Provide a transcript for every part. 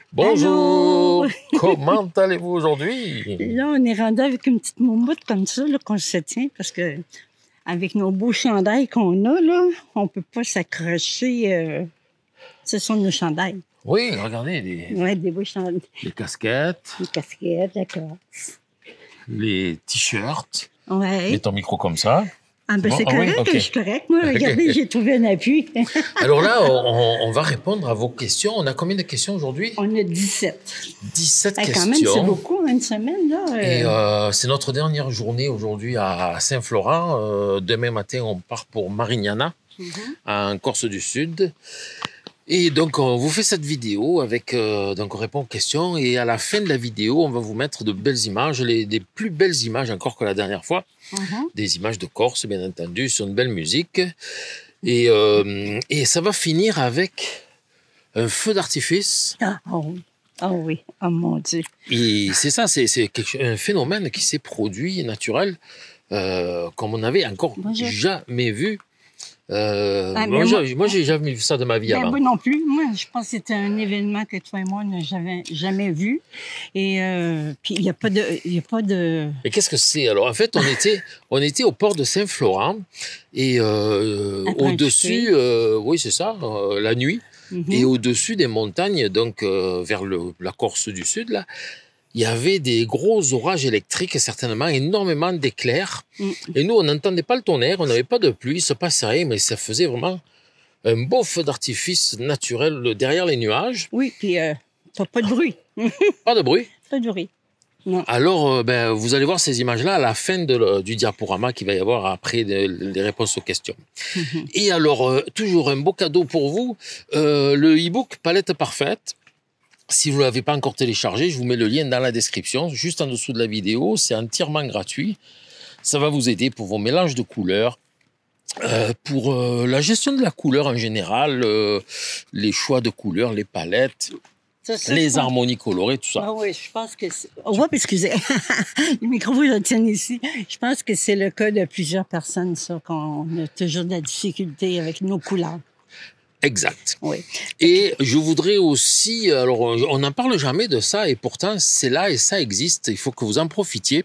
Bonjour, Allô? comment allez-vous aujourd'hui? Là, on est rendu avec une petite moumoute comme ça, là, qu'on se tient, parce que avec nos beaux chandails qu'on a, là, on peut pas s'accrocher. Ce sont nos chandails. Oui, regardez, les Ouais, des beaux chandails. casquettes, Les casquettes, d'accord. les t-shirts. Ouais. Mets ton micro comme ça. Ah, ben bon? c'est Ah oui, correct, ok. je suis correct. Moi, regardez, j'ai trouvé un appui. Alors là, on va répondre à vos questions. On a combien de questions aujourd'hui? On a 17. 17 Quand questions. même, c'est beaucoup, hein, une semaine, là. Et c'est notre dernière journée aujourd'hui à Saint-Florent. Demain matin, on part pour Marignana, en Corse du Sud. Et donc, on vous fait cette vidéo avec, donc on répond aux questions. Et à la fin de la vidéo, on va vous mettre de belles images, des plus belles images encore que la dernière fois. Des images de Corse, bien entendu, sur une belle musique. Et ça va finir avec un feu d'artifice. Ah, oh, oh oui, oh mon Dieu. Et c'est ça, c'est un phénomène qui s'est produit naturel, comme on n'avait encore jamais vu. Moi, j'ai jamais vu ça de ma vie avant. Moi non plus. Moi, je pense que c'était un événement que toi et moi n'avons jamais vu. Et puis, il n'y a pas de... Et qu'est-ce que c'est? Alors, en fait, on était au port de Saint-Florent et au-dessus, oui, c'est ça, la nuit. Et au-dessus des montagnes, donc vers la Corse du Sud, là, il y avait des gros orages électriques, certainement, énormément d'éclairs. Et nous, on n'entendait pas le tonnerre, on n'avait pas de pluie, il se passait rien, mais ça faisait vraiment un beau feu d'artifice naturel derrière les nuages. Oui, puis pas de bruit. Pas de bruit. Pas de bruit. Non. Alors, vous allez voir ces images-là à la fin du diaporama qu'il va y avoir après les réponses aux questions. Et alors, toujours un beau cadeau pour vous, le e-book Palette Parfaite. Si vous ne l'avez pas encore téléchargé, je vous mets le lien dans la description, juste en dessous de la vidéo. C'est entièrement gratuit. Ça va vous aider pour vos mélanges de couleurs, pour la gestion de la couleur en général, les choix de couleurs, les palettes, les harmonies colorées, tout ça. Ah oui, je pense que c'est... Oh, excusez. Le micro, vous le tiens ici. Je pense que c'est le cas de plusieurs personnes, ça, qu'on a toujours de la difficulté avec nos couleurs. Exact. Oui. Et je voudrais aussi, alors on n'en parle jamais de ça et pourtant c'est là et ça existe, il faut que vous en profitiez.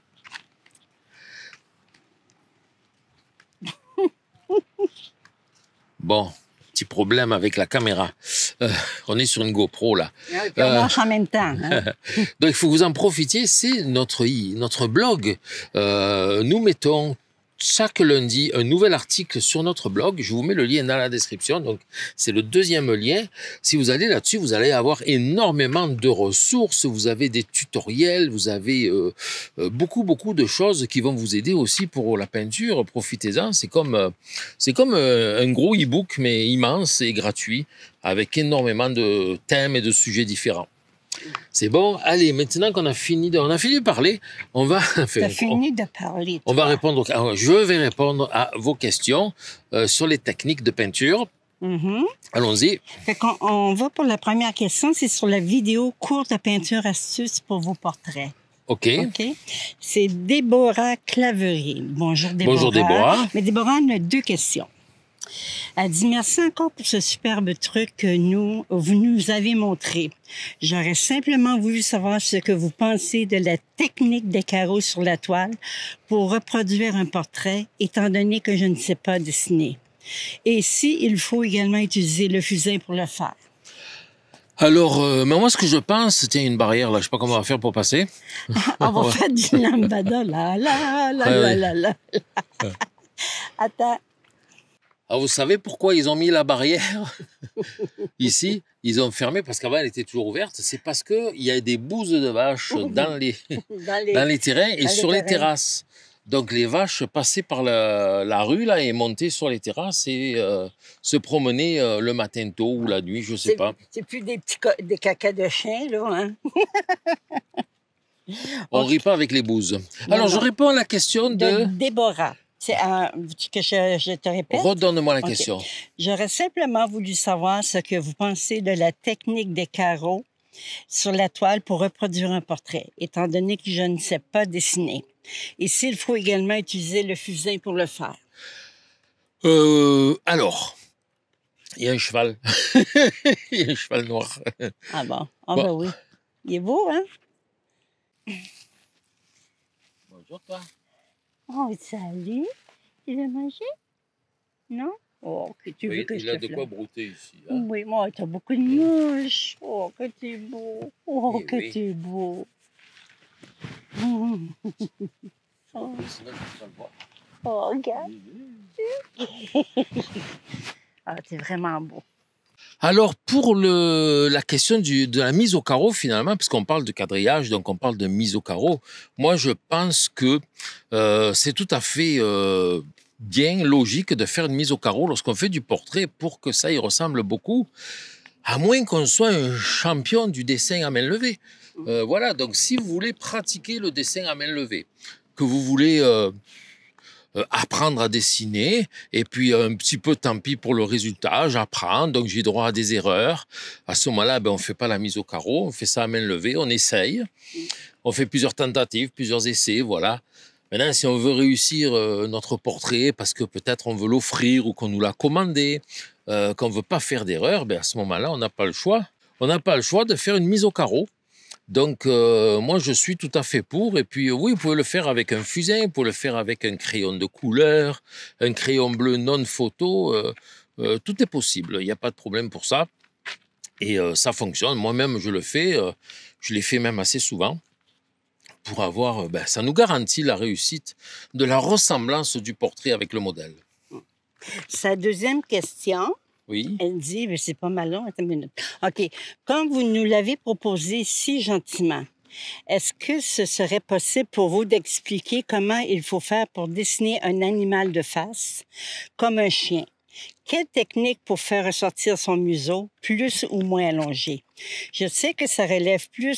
Bon, petit problème avec la caméra. On est sur une GoPro là. On marche en même temps. Hein? Donc il faut que vous en profitiez, c'est notre blog. Nous mettons chaque lundi un nouvel article sur notre blog. Je vous mets le lien dans la description. Donc, c'est le deuxième lien. Si vous allez là-dessus, vous allez avoir énormément de ressources. Vous avez des tutoriels, vous avez beaucoup de choses qui vont vous aider aussi pour la peinture. Profitez-en. C'est comme un gros e-book, mais immense et gratuit, avec énormément de thèmes et de sujets différents. C'est bon. Allez, maintenant qu'on a fini de parler, on va... T'as fini de parler, on va répondre... Je vais répondre à vos questions sur les techniques de peinture. Allons-y. On va pour la première question. C'est sur la vidéo cours de peinture astuce pour vos portraits. OK. C'est Déborah Claverie. Bonjour, Déborah. Bonjour, Déborah. Mais Déborah, on a deux questions. Elle dit, merci encore pour ce superbe truc que vous nous avez montré. J'aurais simplement voulu savoir ce que vous pensez de la technique des carreaux sur la toile pour reproduire un portrait, étant donné que je ne sais pas dessiner. Et si il faut également utiliser le fusain pour le faire. Alors, mais moi, ce que je pense, tiens, une barrière, là, je sais pas comment on va faire pour passer. On va faire du lambada, là. Attends. Alors, vous savez pourquoi ils ont mis la barrière ici? Ils ont fermé parce qu'avant, elle était toujours ouverte. C'est parce qu'il y a des bouses de vaches dans les terrains et sur les terrasses. Donc, les vaches passaient par la rue là, et montaient sur les terrasses et se promenaient le matin tôt ou la nuit, je ne sais pas. C'est plus des cacas de chien, là, hein? On ne rit pas avec les bouses. Alors, je réponds à la question de Déborah. Que je te répète? Redonne-moi la question. J'aurais simplement voulu savoir ce que vous pensez de la technique des carreaux sur la toile pour reproduire un portrait, étant donné que je ne sais pas dessiner. Et s'il faut également utiliser le fusain pour le faire. Alors, Il y a un cheval. Il y a un cheval noir. Ah bon? Ah Bon. ben oui. Il est beau, hein? Bonjour, toi. Oh, salut. Tu veux manger? Non? Oh, que tu veux Oui, que il je a te de quoi flatte? brouter ici. Hein. Oui, moi, t'as beaucoup de mouches. Oh, que t'es beau. Oh, Oui, que oui. t'es beau. Hum. Sinon, tu peux le voir. Oh, regarde. Oui, oui. Ah, t'es vraiment beau. Alors, pour la question de la mise au carreau, finalement, puisqu'on parle de quadrillage, donc on parle de mise au carreau, moi, je pense que c'est tout à fait bien logique de faire une mise au carreau lorsqu'on fait du portrait pour que ça y ressemble beaucoup, à moins qu'on soit un champion du dessin à main levée. Voilà, donc si vous voulez pratiquer le dessin à main levée, que vous voulez apprendre à dessiner, et puis un petit peu tant pis pour le résultat, j'apprends, donc j'ai droit à des erreurs. À ce moment-là, ben, on ne fait pas la mise au carreau, on fait ça à main levée, on essaye, on fait plusieurs tentatives, plusieurs essais, voilà. Maintenant, si on veut réussir notre portrait, parce que peut-être on veut l'offrir ou qu'on nous l'a commandé, qu'on ne veut pas faire d'erreur, ben, à ce moment-là, on n'a pas le choix. On n'a pas le choix de faire une mise au carreau. Donc, moi, je suis tout à fait pour. Et puis, oui, vous pouvez le faire avec un fusain, vous pouvez le faire avec un crayon de couleur, un crayon bleu non photo. Tout est possible. Il n'y a pas de problème pour ça. Et ça fonctionne. Moi-même, je le fais. Je l'ai fait même assez souvent pour avoir. Ben, ça nous garantit la réussite de la ressemblance du portrait avec le modèle. Sa deuxième question, Oui. elle dit, mais c'est pas mal long, attends une minute. OK. Comme vous nous l'avez proposé si gentiment, est-ce que ce serait possible pour vous d'expliquer comment il faut faire pour dessiner un animal de face, comme un chien? Quelle technique pour faire ressortir son museau, plus ou moins allongé? Je sais que ça relève plus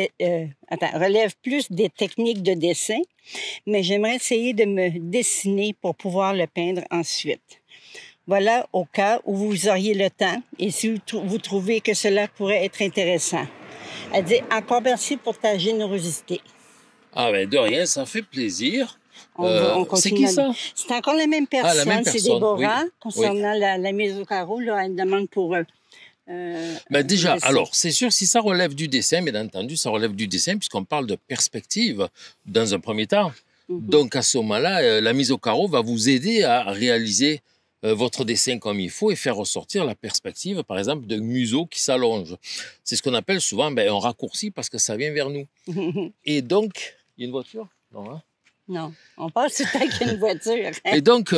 relève plus des techniques de dessin, mais j'aimerais essayer de me dessiner pour pouvoir le peindre ensuite. Voilà au cas où vous auriez le temps et si vous trouvez que cela pourrait être intéressant. Elle dit encore merci pour ta générosité. Ah ben de rien, ça fait plaisir. On C'est continue. qui ça? C'est encore la même personne. Ah, la même C'est personne, Déborah oui. concernant la mise au carreau. Là, elle demande pour. Ben déjà, dessin. alors, c'est sûr, si ça relève du dessin, bien entendu, ça relève du dessin, puisqu'on parle de perspective dans un premier temps. Donc, à ce moment-là, la mise au carreau va vous aider à réaliser votre dessin comme il faut et faire ressortir la perspective, par exemple, d'un museau qui s'allonge. C'est ce qu'on appelle souvent un raccourci parce que ça vient vers nous. Et donc, il y a une voiture? Non, hein? Non, on passe tout le temps qu'il y a une voiture. Et donc,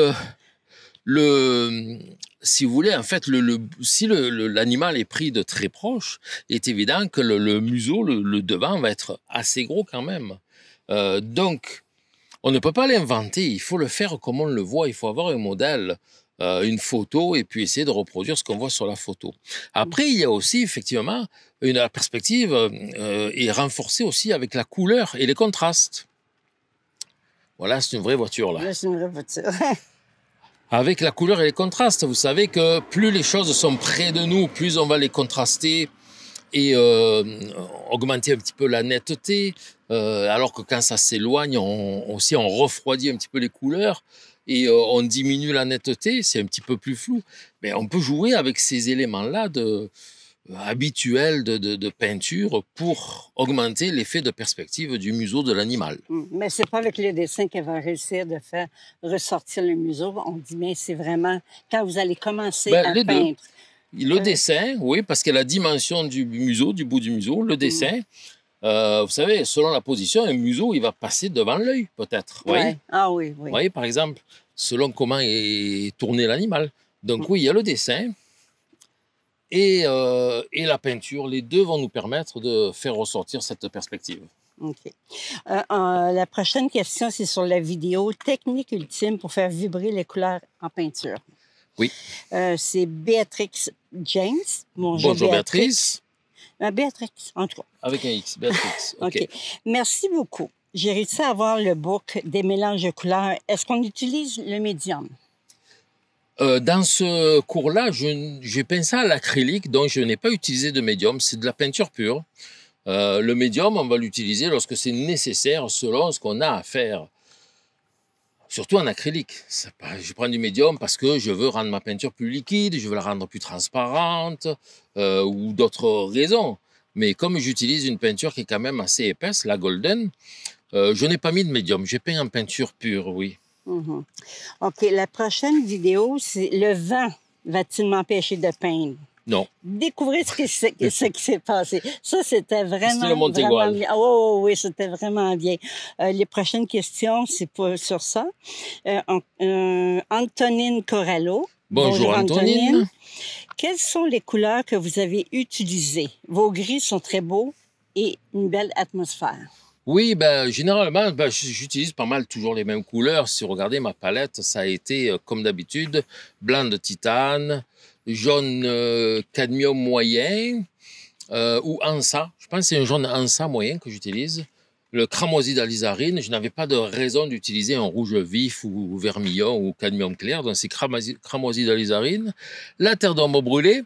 si vous voulez, en fait, si l'animal est pris de très proche, il est évident que le museau, le devant, va être assez gros quand même. Donc, on ne peut pas l'inventer, il faut le faire comme on le voit, il faut avoir un modèle, une photo, et puis essayer de reproduire ce qu'on voit sur la photo. Après, il y a aussi, effectivement, la perspective est renforcée aussi avec la couleur et les contrastes. Voilà, c'est une vraie voiture, là. Là, c'est une vraie voiture. Avec la couleur et les contrastes, vous savez que plus les choses sont près de nous, plus on va les contraster et augmenter un petit peu la netteté, alors que quand ça s'éloigne, on refroidit un petit peu les couleurs et on diminue la netteté, c'est un petit peu plus flou. Mais on peut jouer avec ces éléments-là habituels de peinture pour augmenter l'effet de perspective du museau de l'animal. Mais c'est pas avec le dessin qu'elle va réussir de faire ressortir le museau. On dit, mais c'est vraiment quand vous allez commencer à les peindre. Le dessin, oui, parce que la dimension du museau, du bout du museau, le dessin, vous savez, selon la position, un museau, il va passer devant l'œil, peut-être. Vous voyez? Ah oui, oui. Vous voyez, par exemple, selon comment est tourné l'animal. Donc oui, il y a le dessin et la peinture. Les deux vont nous permettre de faire ressortir cette perspective. OK. La prochaine question, c'est sur la vidéo. Technique ultime pour faire vibrer les couleurs en peinture. Oui. C'est Béatrix James. Bonjour Béatrice. Béatrix, en tout cas. Avec un X, Béatrix. OK. Merci beaucoup. J'ai réussi à avoir le book des mélanges de couleurs. Est-ce qu'on utilise le médium? Dans ce cours-là, j'ai pensé à l'acrylique, donc je n'ai pas utilisé de médium. C'est de la peinture pure. Le médium, on va l'utiliser lorsque c'est nécessaire selon ce qu'on a à faire. Surtout en acrylique. Je prends du médium parce que je veux rendre ma peinture plus liquide, je veux la rendre plus transparente ou d'autres raisons. Mais comme j'utilise une peinture qui est quand même assez épaisse, la Golden, je n'ai pas mis de médium. J'ai peint en peinture pure, oui. Mhm. OK, la prochaine vidéo, c'est le vent va-t-il m'empêcher de peindre? Non. Découvrez ce qui s'est passé. Ça, c'était vraiment, le Montégoal. vraiment bien. Oh, oui, c'était vraiment bien. Les prochaines questions, c'est pas sur ça. Antonine Corallo. Bonjour Antonine. Quelles sont les couleurs que vous avez utilisées? Vos gris sont très beaux et une belle atmosphère. Oui, généralement, j'utilise pas mal toujours les mêmes couleurs. Si vous regardez ma palette, ça a été, comme d'habitude, blanc de titane, jaune cadmium moyen ou ansa. Je pense que c'est un jaune ansa moyen que j'utilise. Le cramoisi d'alizarine, je n'avais pas de raison d'utiliser un rouge vif ou vermillon ou cadmium clair, donc c'est cramoisi d'alizarine. La terre d'ombre brûlée,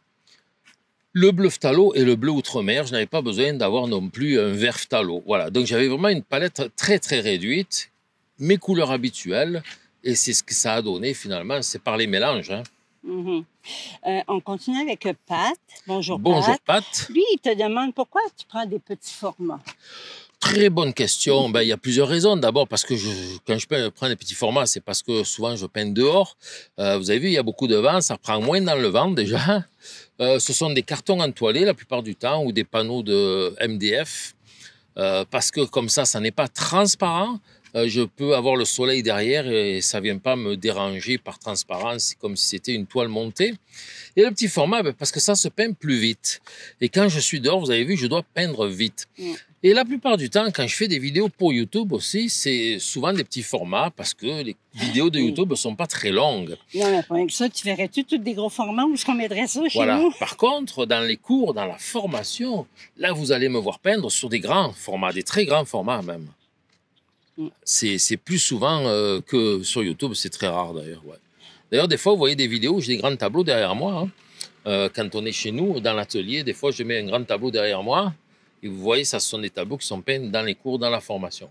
le bleu phthalo et le bleu outre-mer. Je n'avais pas besoin d'avoir non plus un vert phthalo. Voilà, donc j'avais vraiment une palette très très réduite, mes couleurs habituelles, et c'est ce que ça a donné finalement, c'est par les mélanges. Hein. Mm-hmm. On continue avec Pat. Bonjour, Bonjour Pat. Pat. Lui, il te demande pourquoi tu prends des petits formats. Très bonne question. Il y a plusieurs raisons. D'abord, parce que quand je prends des petits formats, c'est parce que souvent je peins dehors. Vous avez vu, il y a beaucoup de vent, ça prend moins dans le vent déjà. Ce sont des cartons entoilés la plupart du temps ou des panneaux de MDF. Parce que comme ça n'est pas transparent. Je peux avoir le soleil derrière et ça vient pas me déranger par transparence. C'est comme si c'était une toile montée. Et le petit format, parce que ça se peint plus vite. Et quand je suis dehors, vous avez vu, je dois peindre vite. Mm. Et la plupart du temps, quand je fais des vidéos pour YouTube aussi, c'est souvent des petits formats parce que les vidéos de YouTube ne sont pas très longues. Non, mais pas que ça, tu verrais-tu tous des gros formats? Où est-ce qu'on mettrait ça chez nous? Par contre, dans les cours, dans la formation, là, vous allez me voir peindre sur des grands formats, des très grands formats même. Mm. C'est plus souvent que sur YouTube, c'est très rare d'ailleurs. Ouais. D'ailleurs, des fois, vous voyez des vidéos où j'ai des grands tableaux derrière moi. Hein. Quand on est chez nous, dans l'atelier, des fois, je mets un grand tableau derrière moi. Et vous voyez, ça, ce sont des tableaux qui sont peints dans les cours, dans la formation.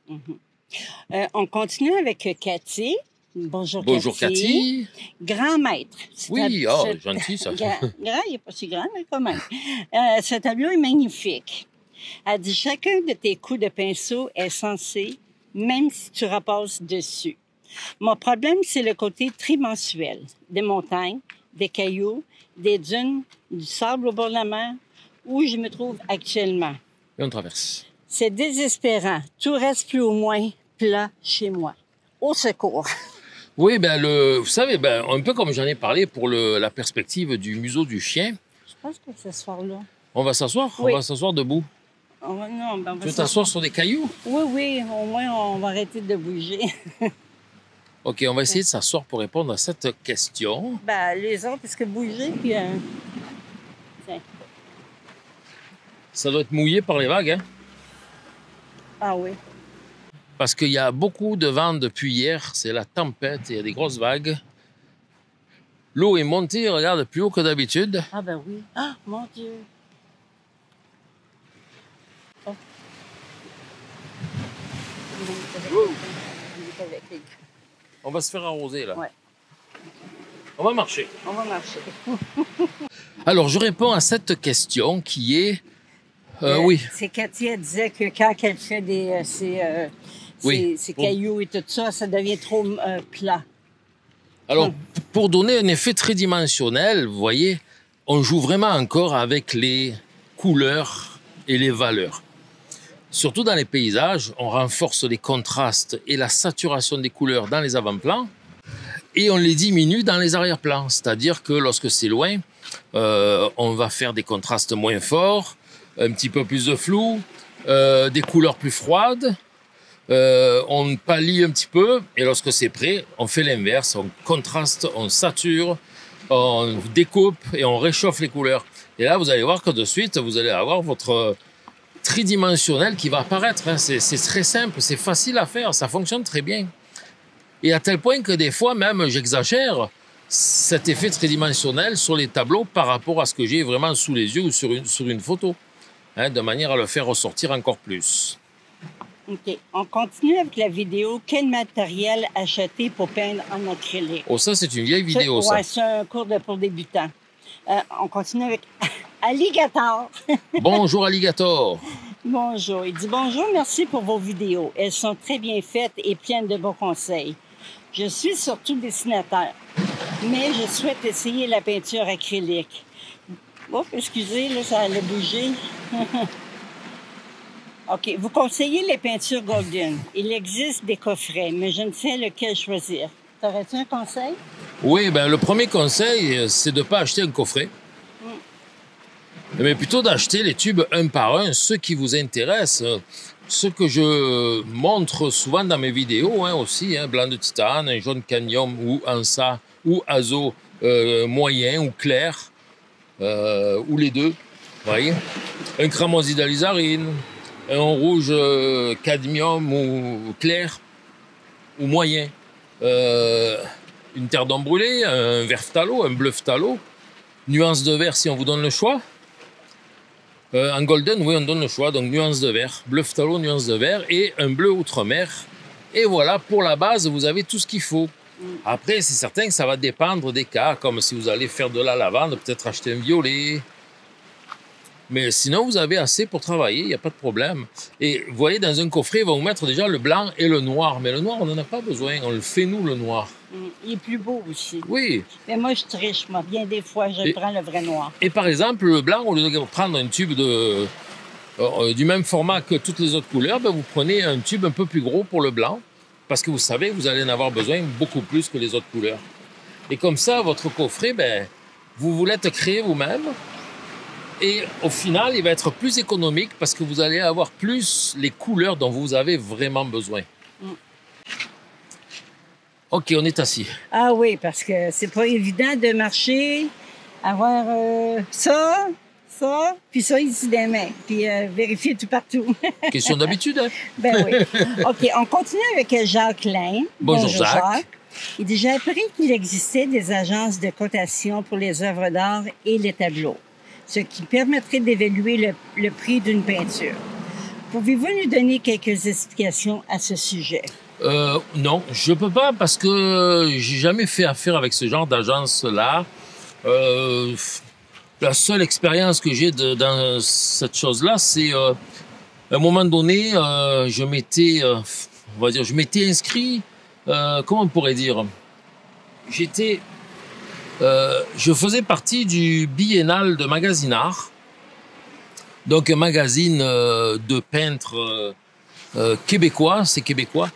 Mm-hmm. On continue avec Cathy. Bonjour, Bonjour Cathy. Grand maître. Oui, gentil ça. Grand, il n'est pas si grand, mais quand même. Ce tableau est magnifique. Elle dit, chacun de tes coups de pinceau est censé, même si tu repasses dessus. Mon problème, c'est le côté trimensuel. Des montagnes, des cailloux, des dunes, du sable au bord de la mer, où je me trouve actuellement. Et on traverse. C'est désespérant. Tout reste plus ou moins plat chez moi. Au secours. Oui, vous savez, un peu comme j'en ai parlé pour la perspective du museau du chien. Je pense que ce soir-là. On va s'asseoir? Oui. On va s'asseoir debout. Tu veux t'asseoir sur des cailloux? Oui, au moins on va arrêter de bouger. OK, on va essayer de s'asseoir pour répondre à cette question. Les autres, parce que bouger, puis... Tiens. Ça doit être mouillé par les vagues, hein? Ah oui. Parce qu'il y a beaucoup de vent depuis hier, c'est la tempête, il y a des grosses vagues. L'eau est montée, regarde, plus haut que d'habitude. Ah oui. Ah, mon Dieu! Oh. On va se faire arroser, là. Ouais. On va marcher. On va marcher. Alors, je réponds à cette question qui est... oui. C'est Cathy, elle disait que quand elle fait ces cailloux et tout ça, ça devient trop plat. Alors, pour donner un effet tridimensionnel, vous voyez, on joue vraiment encore avec les couleurs et les valeurs. Surtout dans les paysages, on renforce les contrastes et la saturation des couleurs dans les avant-plans et on les diminue dans les arrière-plans. C'est-à-dire que lorsque c'est loin, on va faire des contrastes moins forts, un petit peu plus de flou, des couleurs plus froides, on pâlit un petit peu, et lorsque c'est prêt, on fait l'inverse, on contraste, on sature, on découpe et on réchauffe les couleurs. Et là, vous allez voir que de suite, vous allez avoir votre tridimensionnel qui va apparaître. Hein. C'est très simple, c'est facile à faire, ça fonctionne très bien. Et à tel point que des fois, même, j'exagère cet effet tridimensionnel sur les tableaux par rapport à ce que j'ai vraiment sous les yeux ou sur une photo. Hein, de manière à le faire ressortir encore plus. OK. On continue avec la vidéo. Quel matériel acheter pour peindre en acrylique? Oh, ça, c'est une vieille vidéo, ça. Ouais, c'est un cours pour débutants. On continue avec Alligator. Bonjour, Alligator. Bonjour. Il dit bonjour, merci pour vos vidéos. Elles sont très bien faites et pleines de bons conseils. Je suis surtout dessinateur, mais je souhaite essayer la peinture acrylique. Oh, excusez, là, ça allait bouger. OK. Vous conseillez les peintures Golden. Il existe des coffrets, mais je ne sais lequel choisir. T'aurais-tu un conseil? Oui, ben, le premier conseil, c'est de ne pas acheter un coffret. Mais plutôt d'acheter les tubes un par un, ceux qui vous intéressent. Ce que je montre souvent dans mes vidéos aussi, blanc de titane, un jaune cadmium ou ansa ou azo moyen ou clair, ou les deux, voyez. Un cramoisi d'alizarine, un rouge cadmium ou clair ou moyen, une terre d'homme brûlée, un vert phthalo, un bleu phthalo, nuance de vert si on vous donne le choix. En golden, oui, on donne le choix, donc nuance de vert, bleu phthalo, nuance de vert et un bleu outre-mer. Et voilà, pour la base, vous avez tout ce qu'il faut. Après, c'est certain que ça va dépendre des cas, comme si vous allez faire de la lavande, peut-être acheter un violet. Mais sinon, vous avez assez pour travailler, il n'y a pas de problème. Et vous voyez, dans un coffret, ils vont vous mettre déjà le blanc et le noir. Mais le noir, on n'en a pas besoin, on le fait nous, le noir. Il est plus beau aussi. Oui. Mais moi, je triche, moi. Bien des fois, je prends le vrai noir. Et par exemple, le blanc, au lieu de prendre un tube du même format que toutes les autres couleurs, ben, vous prenez un tube un peu plus gros pour le blanc, parce que vous savez que vous allez en avoir besoin beaucoup plus que les autres couleurs. Et comme ça, votre coffret, ben, vous l'êtes créé vous-même. Et au final, il va être plus économique parce que vous allez avoir plus les couleurs dont vous avez vraiment besoin. OK, on est assis. Ah oui, parce que c'est pas évident de marcher, avoir ça, puis ça ici des mains, puis vérifier tout partout. Question d'habitude, hein? Ben oui. OK, on continue avec Jacques Lain. Bonjour Jacques. Il dit, j'ai appris qu'il existait des agences de cotation pour les œuvres d'art et les tableaux, ce qui permettrait d'évaluer le prix d'une peinture. Pouvez-vous nous donner quelques explications à ce sujet? Non, je peux pas parce que j'ai jamais fait affaire avec ce genre d'agence-là. La seule expérience que j'ai dans cette chose-là, c'est à un moment donné, je m'étais inscrit. Comment on pourrait dire? Je faisais partie du biennal de Magazine Art, donc un magazine de peintres québécois, c'est québécois.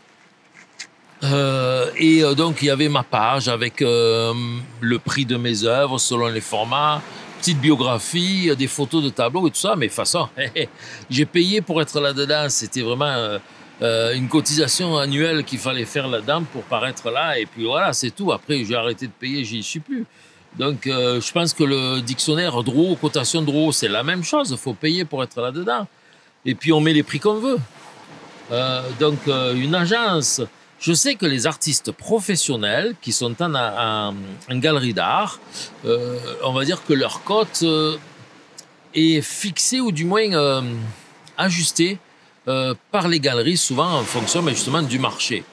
Donc il y avait ma page avec le prix de mes œuvres selon les formats, petite biographie, des photos de tableaux et tout ça. Mais de toute façon, j'ai payé pour être là-dedans. C'était vraiment une cotisation annuelle qu'il fallait faire là-dedans pour paraître là. Et puis voilà, c'est tout. Après, j'ai arrêté de payer, j'y suis plus. Donc je pense que le dictionnaire Drouot, cotation Drouot, c'est la même chose. Il faut payer pour être là-dedans. Et puis on met les prix qu'on veut. Donc une agence... Je sais que les artistes professionnels qui sont en galerie d'art, on va dire que leur cote est fixée ou du moins ajustée par les galeries, souvent en fonction justement du marché.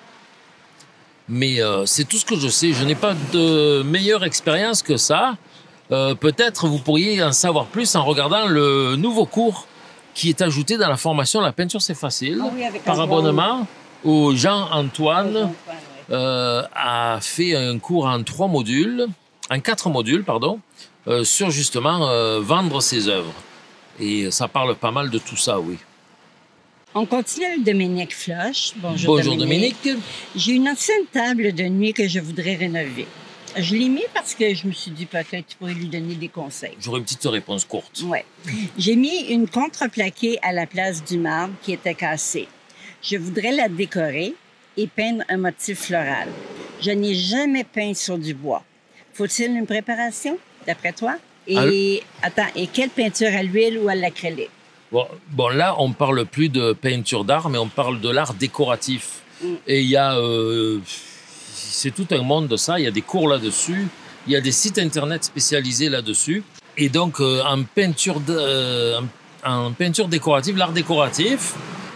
Mais c'est tout ce que je sais. Je n'ai pas de meilleure expérience que ça. Peut-être vous pourriez en savoir plus en regardant le nouveau cours qui est ajouté dans la formation La peinture c'est facile, par abonnement. Où Jean-Antoine a fait un cours en 4 modules, sur justement vendre ses œuvres. Et ça parle pas mal de tout ça, oui. On continue avec Dominique Floch. Bonjour Dominique. J'ai une ancienne table de nuit que je voudrais rénover. Je l'ai mis parce que je me suis dit peut-être tu pourrais lui donner des conseils. J'aurais une petite réponse courte. Oui. J'ai mis une contreplaquée à la place du marbre qui était cassée. Je voudrais la décorer et peindre un motif floral. Je n'ai jamais peint sur du bois. Faut-il une préparation, d'après toi? Et quelle peinture à l'huile ou à l'acrylique? Bon, là, on parle plus de peinture d'art, mais on parle de l'art décoratif. Et il y a... c'est tout un monde de ça. Il y a des cours là-dessus. Il y a des sites Internet spécialisés là-dessus. Et donc, en peinture décorative, l'art décoratif,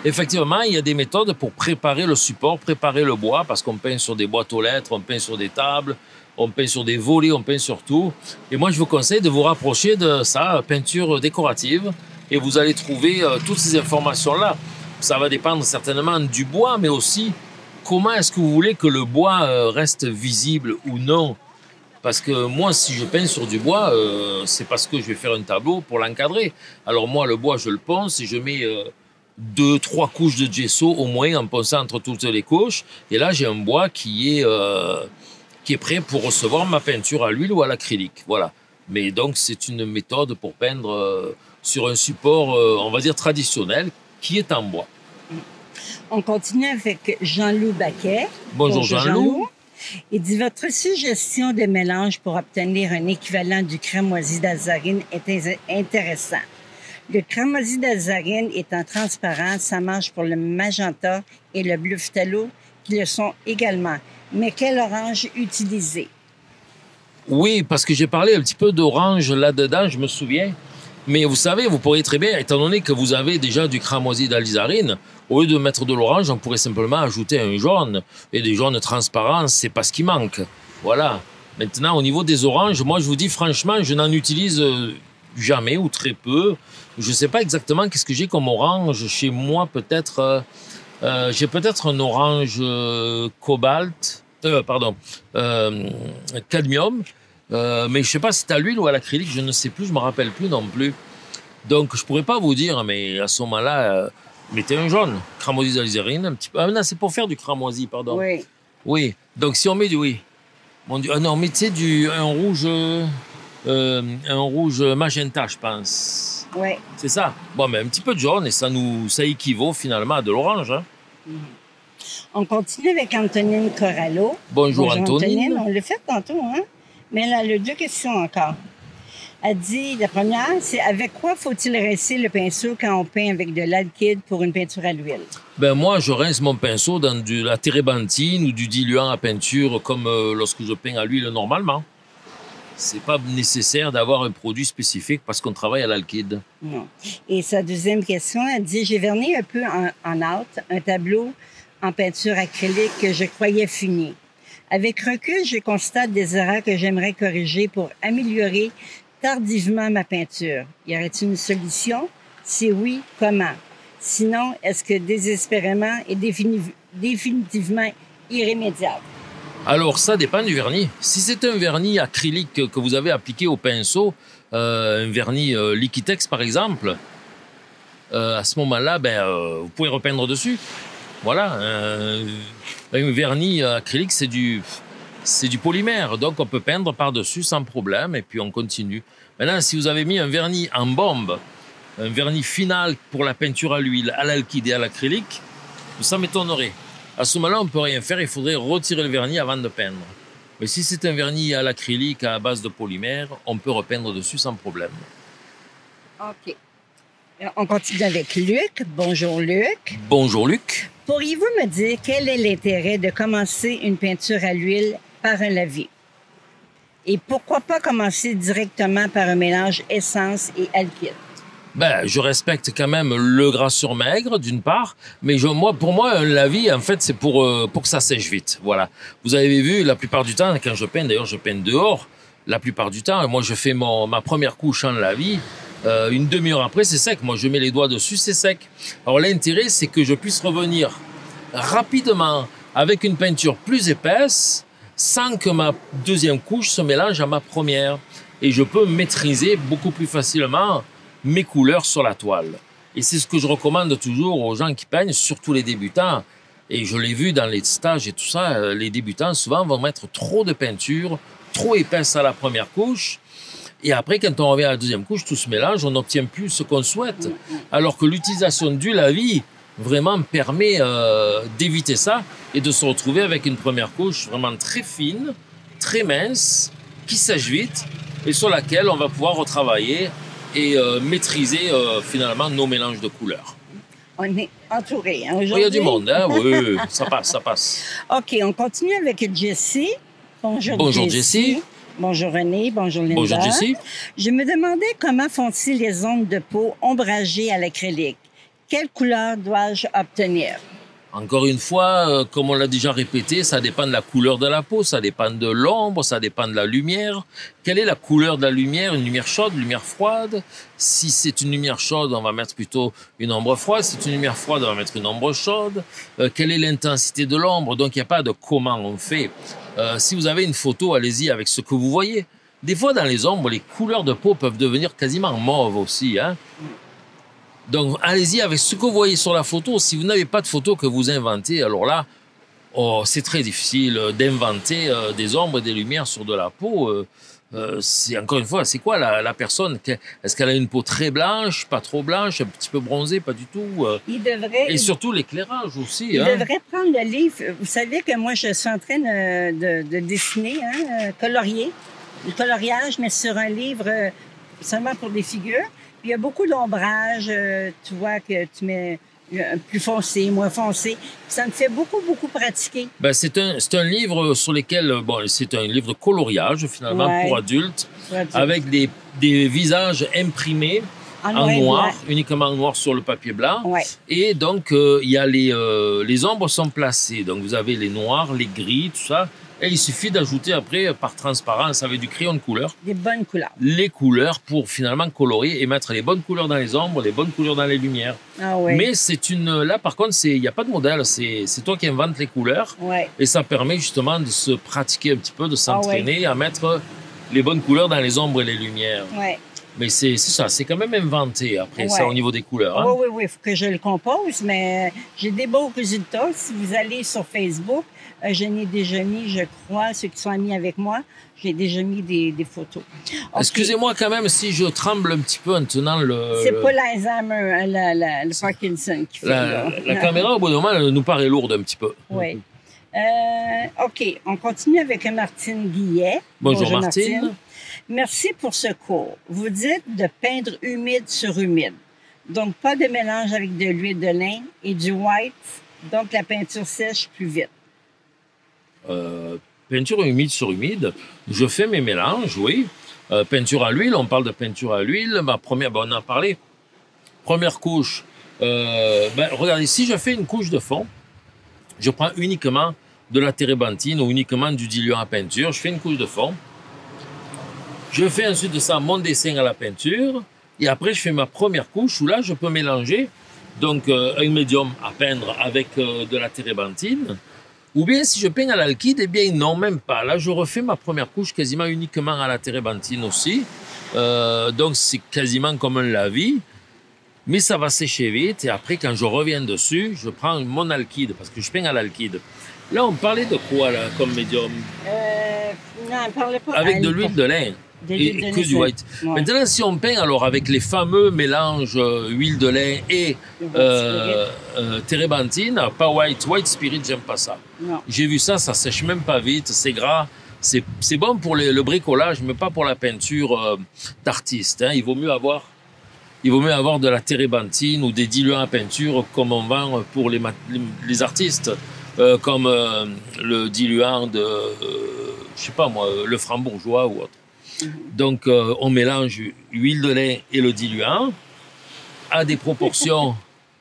effectivement, il y a des méthodes pour préparer le support, préparer le bois, parce qu'on peint sur des boîtes aux lettres, on peint sur des tables, on peint sur des volets, on peint sur tout. Et moi, je vous conseille de vous rapprocher de ça, peinture décorative, et vous allez trouver toutes ces informations-là. Ça va dépendre certainement du bois, mais aussi comment est-ce que vous voulez que le bois reste visible ou non. Parce que moi, si je peins sur du bois, c'est parce que je vais faire un tableau pour l'encadrer. Alors moi, le bois, je le ponce et je mets 2-3 couches de gesso au moins en ponçant entre toutes les couches. Et là, j'ai un bois qui est prêt pour recevoir ma peinture à l'huile ou à l'acrylique. Voilà. Mais donc, c'est une méthode pour peindre sur un support, on va dire, traditionnel, qui est en bois. On continue avec Jean-Loup Baquet. Bonjour Jean-Loup. Il dit, votre suggestion de mélange pour obtenir un équivalent du cramoisi d'Azarine est intéressant. Le cramoisi d'Azarine étant transparent, ça marche pour le magenta et le bleu phthalo qui le sont également. Mais quel orange utiliser? Oui, parce que j'ai parlé un petit peu d'orange là-dedans, je me souviens. Mais vous savez, vous pourriez très bien, étant donné que vous avez déjà du cramoisi d'Alizarine, au lieu de mettre de l'orange, on pourrait simplement ajouter un jaune. Et des jaunes transparents, c'est pas ce qui manque. Voilà. Maintenant, au niveau des oranges, moi, je vous dis franchement, je n'en utilise jamais ou très peu. Je ne sais pas exactement qu'est-ce que j'ai comme orange. Chez moi, peut-être, j'ai peut-être un orange cadmium. Mais je ne sais pas si c'est à l'huile ou à l'acrylique, je ne sais plus, je ne me rappelle plus non plus. Donc, je ne pourrais pas vous dire, mais à ce moment-là, mettez un jaune. Cramoisi d'Alizarine, un petit peu. Ah non, c'est pour faire du cramoisi, pardon. Oui. Oui. Donc, si on met du... Oui. Mon Dieu. Ah non, mettez un rouge magenta, je pense. Oui. C'est ça. Bon, mais un petit peu de jaune et ça équivaut finalement à de l'orange. Hein. On continue avec Antonine Corallo. Bonjour Antonine. On l'a fait tantôt, hein? Mais elle a deux questions encore. Elle dit, la première, c'est avec quoi faut-il rincer le pinceau quand on peint avec de l'alkyd pour une peinture à l'huile? Ben moi, je rince mon pinceau dans de la térébenthine ou du diluant à peinture comme lorsque je peins à l'huile normalement. C'est pas nécessaire d'avoir un produit spécifique parce qu'on travaille à l'alkyd. Non. Et sa deuxième question, elle dit, j'ai verni un peu en hâte un tableau en peinture acrylique que je croyais fini. Avec recul, je constate des erreurs que j'aimerais corriger pour améliorer tardivement ma peinture. Y aurait-il une solution? Si oui, comment? Sinon, est-ce que désespérément est définitivement irrémédiable? Alors, ça dépend du vernis. Si c'est un vernis acrylique que vous avez appliqué au pinceau, un vernis Liquitex par exemple, à ce moment-là, vous pouvez repeindre dessus. Voilà, un vernis acrylique, c'est du polymère, donc on peut peindre par-dessus sans problème, et puis on continue. Maintenant, si vous avez mis un vernis en bombe, un vernis final pour la peinture à l'huile, à l'alkyd et à l'acrylique, ça m'étonnerait. À ce moment-là, on ne peut rien faire, il faudrait retirer le vernis avant de peindre. Mais si c'est un vernis à l'acrylique à base de polymère, on peut repeindre dessus sans problème. OK. On continue avec Luc. Bonjour Luc. Bonjour Luc. Pourriez-vous me dire quel est l'intérêt de commencer une peinture à l'huile par un lavis? Et pourquoi pas commencer directement par un mélange essence et alkyd? Je respecte quand même le gras sur maigre, d'une part, mais pour moi, un lavis, en fait, c'est pour que ça sèche vite. Voilà. Vous avez vu, la plupart du temps, quand je peins, d'ailleurs, je peins dehors, la plupart du temps, moi, je fais ma première couche en lavis, une demi-heure après, c'est sec. Moi, je mets les doigts dessus, c'est sec. Alors, l'intérêt, c'est que je puisse revenir rapidement avec une peinture plus épaisse, sans que ma deuxième couche se mélange à ma première. Et je peux maîtriser beaucoup plus facilement mes couleurs sur la toile. Et c'est ce que je recommande toujours aux gens qui peignent, surtout les débutants. Et je l'ai vu dans les stages et tout ça, les débutants souvent vont mettre trop de peinture, trop épaisse à la première couche. Et après, quand on revient à la deuxième couche, tout se mélange, on n'obtient plus ce qu'on souhaite. Alors que l'utilisation du lavis vraiment permet d'éviter ça et de se retrouver avec une première couche vraiment très fine, très mince, qui sèche vite et sur laquelle on va pouvoir retravailler et maîtriser finalement nos mélanges de couleurs. On est entouré, hein, aujourd'hui. Il y a du monde, hein? Oui, ça passe, ça passe. OK, on continue avec Jessie. Bonjour Jessie. Bonjour René, bonjour Linda. Bonjour Jessie. Je me demandais comment font-ils les zones de peau ombragées à l'acrylique? quelle couleur dois-je obtenir? Encore une fois, comme on l'a déjà répété, ça dépend de la couleur de la peau, ça dépend de l'ombre, ça dépend de la lumière. Quelle est la couleur de la lumière? Une lumière chaude, une lumière froide? Si c'est une lumière chaude, on va mettre plutôt une ombre froide. Si c'est une lumière froide, on va mettre une ombre chaude. Quelle est l'intensité de l'ombre? Donc, il n'y a pas de comment on fait. Si vous avez une photo, allez-y avec ce que vous voyez. Des fois, dans les ombres, les couleurs de peau peuvent devenir quasiment mauves aussi, hein. Donc, allez-y avec ce que vous voyez sur la photo. Si vous n'avez pas de photo que vous inventez, alors là, c'est très difficile d'inventer des ombres et des lumières sur de la peau. C'est encore une fois, c'est quoi la personne? Est-ce qu'elle a une peau très blanche, pas trop blanche, un petit peu bronzée, pas du tout? Et surtout l'éclairage aussi. Il devrait prendre le livre. Vous savez que moi, je suis en train de dessiner, colorier, le coloriage, mais sur un livre seulement pour des figures. Il y a beaucoup d'ombrage, tu vois que tu mets plus foncé, moins foncé. Ça me fait beaucoup, beaucoup pratiquer. Ben, c'est un livre sur lequel, c'est un livre de coloriage, finalement, pour adultes, avec des visages imprimés en noir, uniquement en noir sur le papier blanc. Ouais. Et donc, il y a les ombres sont placées. Donc, vous avez les noirs, les gris, tout ça. Et il suffit d'ajouter après, par transparence, avec du crayon de couleur. Des bonnes couleurs. Les couleurs pour finalement colorier et mettre les bonnes couleurs dans les ombres, les bonnes couleurs dans les lumières. Ah oui. Mais là, par contre, il n'y a pas de modèle. C'est toi qui inventes les couleurs. Ouais. Et ça permet justement de se pratiquer un petit peu, de s'entraîner à mettre les bonnes couleurs dans les ombres et les lumières. Ouais. Mais c'est ça, c'est quand même inventé après ça au niveau des couleurs. Hein? Oui, il faut que je le compose, mais j'ai des beaux résultats. Si vous allez sur Facebook, je n'ai déjà mis, je crois, ceux qui sont amis avec moi, j'ai déjà mis des photos. Okay. Excusez-moi quand même si je tremble un petit peu en tenant C'est pas l'Alzheimer, le Parkinson qui fait la caméra, au bout d'un moment, elle nous paraît lourde un petit peu. Oui. OK, on continue avec Martine Guillet. Bonjour Martine. Merci pour ce cours. Vous dites de peindre humide sur humide. Donc, pas de mélange avec de l'huile de lin et du white. Donc, la peinture sèche plus vite. Peinture humide sur humide, je fais mes mélanges, oui. Peinture à l'huile, on parle de peinture à l'huile. Ma première, on en a parlé. Première couche. Regardez, si je fais une couche de fond, je prends uniquement de la térébenthine ou uniquement du diluant à peinture. Je fais une couche de fond. Je fais ensuite de ça mon dessin à la peinture. Et après, je fais ma première couche où là, je peux mélanger donc un médium à peindre avec de la térébenthine. Ou bien, si je peins à l'alkyd, eh bien, non, même pas. Là, je refais ma première couche quasiment uniquement à la térébenthine aussi. Donc, c'est quasiment comme un lavis. Mais ça va sécher vite. Et après, quand je reviens dessus, je prends mon alkyd parce que je peins à l'alkyd. Là, on parlait de quoi, là, comme médium? Non, on parlait pas. Avec de l'huile de lin. Et que du white. Ouais. Maintenant, si on peint alors avec les fameux mélanges huile de lin et térébenthine, pas white spirit, j'aime pas ça. J'ai vu ça sèche même pas vite, c'est gras. C'est bon pour le bricolage, mais pas pour la peinture d'artiste. Hein. Il vaut mieux avoir de la térébenthine ou des diluants à peinture comme on vend pour les artistes, comme le diluant de, je sais pas moi, le Franc-Bourgeois ou autre. Donc, on mélange l'huile de lin et le diluant à des proportions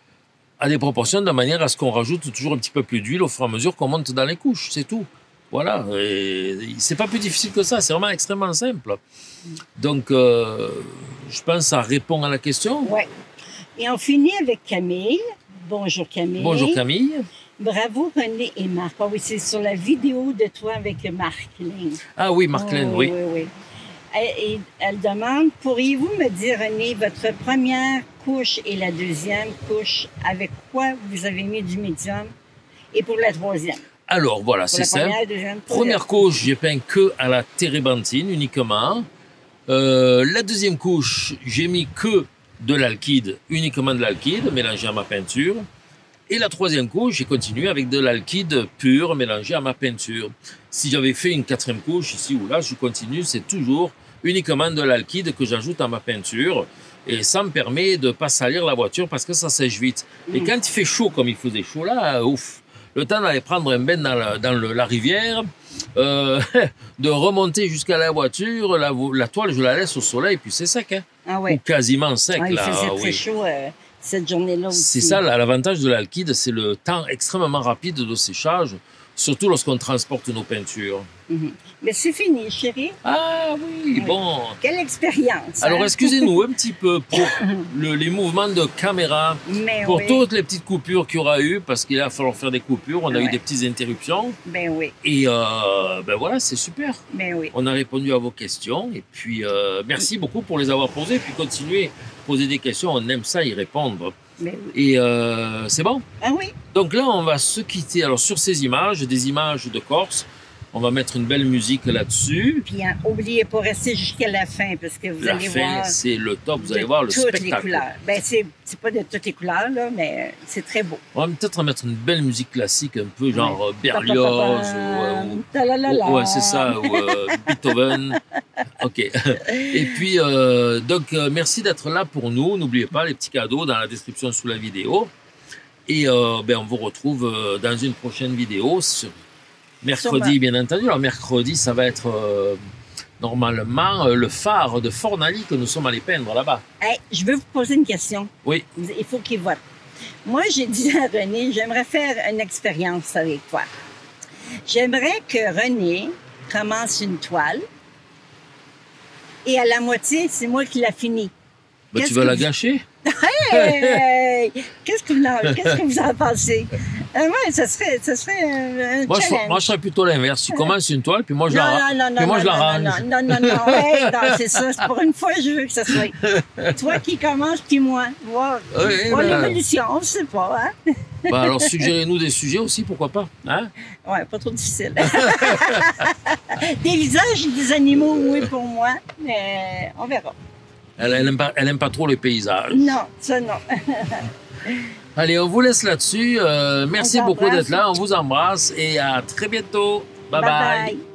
de manière à ce qu'on rajoute toujours un petit peu plus d'huile au fur et à mesure qu'on monte dans les couches, c'est tout. Voilà, c'est pas plus difficile que ça, c'est vraiment extrêmement simple. Donc, je pense que ça répond à la question. Oui. Et on finit avec Camille. Bonjour Camille. Bonjour Camille. Bravo René et Marc. Ah oui, c'est sur la vidéo de toi avec Marc Lin. Ah oui, Marc Lin, oui. Oui. Et elle demande, pourriez-vous me dire, René, votre première couche et la deuxième couche, avec quoi vous avez mis du médium? Et pour la troisième? Alors, voilà, c'est simple. Première couche, j'ai peint que à la térébenthine uniquement. La deuxième couche, j'ai mis que de l'alkyd, uniquement de l'alkyd, mélangé à ma peinture. Et la troisième couche, j'ai continué avec de l'alkyd pur mélangé à ma peinture. Si j'avais fait une quatrième couche ici ou là, je continue, c'est toujours uniquement de l'alkyd que j'ajoute à ma peinture. Et ça me permet de ne pas salir la voiture parce que ça sèche vite. Et quand il fait chaud comme il faisait chaud là, ouf, le temps d'aller prendre un bain dans la rivière, de remonter jusqu'à la voiture, la toile, je la laisse au soleil, puis c'est sec. Hein? Ah ouais. Ou quasiment sec. Il là, faisait très chaud. cette journée-là aussi. C'est ça, l'avantage de l'alkyd, c'est le temps extrêmement rapide de séchage, surtout lorsqu'on transporte nos peintures. Mais c'est fini, chérie. Ah oui, bon. Quelle expérience. Alors, hein? excusez-nous un petit peu pour les mouvements de caméra, Mais pour oui. toutes les petites coupures qu'il y aura eu, parce qu'il va falloir faire des coupures, on a eu Ouais. des petites interruptions, Ben oui, et ben voilà, c'est super. ben oui. On a répondu à vos questions, et puis merci beaucoup pour les avoir posées, puis continuez à poser des questions, on aime ça, y répondre. Ben oui. Et c'est bon. Ah oui, Donc là, on va se quitter. Alors sur ces images, des images de Corse, on va mettre une belle musique là-dessus. puis oubliez pas, rester jusqu'à la fin, parce que vous La allez fin, voir c'est le top. Vous de allez voir le toutes les spectacle. couleurs. Ben c'est pas de toutes les couleurs, là, mais c'est très beau. On va peut-être mettre une belle musique classique, un peu genre Ouais. Berlioz Ta-la-la-la. ouais, c'est ça, ou Beethoven. Ok. Et puis, merci d'être là pour nous. N'oubliez pas les petits cadeaux dans la description sous la vidéo. Et on vous retrouve dans une prochaine vidéo. Mercredi, Sûrement. bien entendu. Alors, mercredi, ça va être normalement le phare de Fornali que nous sommes allés peindre là-bas. Hey, je veux vous poser une question. Oui. Il faut qu'il vote. Moi, j'ai dit à René, j'aimerais faire une expérience avec toi. J'aimerais que René commence une toile et à la moitié, c'est moi qui la finis. Ben, Qu'est-ce tu vas que la vous- gâcher? Hey! Qu'est-ce que vous en pensez? Ouais, ça serait un Moi, challenge. je serais plutôt l'inverse. Tu commences une toile, puis moi, je la range. Non. Hey, non, c'est ça. C'est pour une fois, je veux que ça soit toi qui commence, puis moi. Voir l'évolution, on ne sait pas, hein? Ben, alors, suggérez-nous des sujets aussi, pourquoi pas? Hein? Ouais, pas trop difficile. Des visages et des animaux, oui, pour moi, mais on verra. Elle aime pas trop les paysages. Non, ça, non. Allez, on vous laisse là-dessus. Merci On beaucoup s'embrasse. d'être là. On vous embrasse et à très bientôt. Bye bye. Bye-bye.